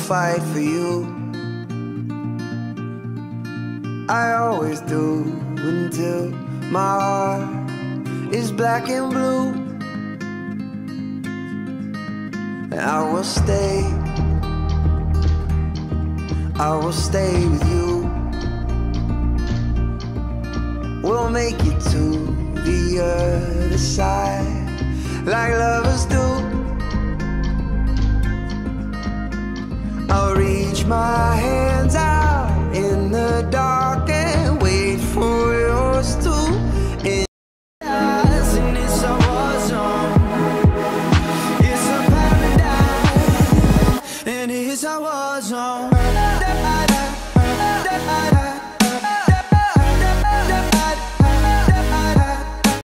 fight for you. I always do until my heart is black and blue. And I will stay with you. We'll make it to the other side like lovers do.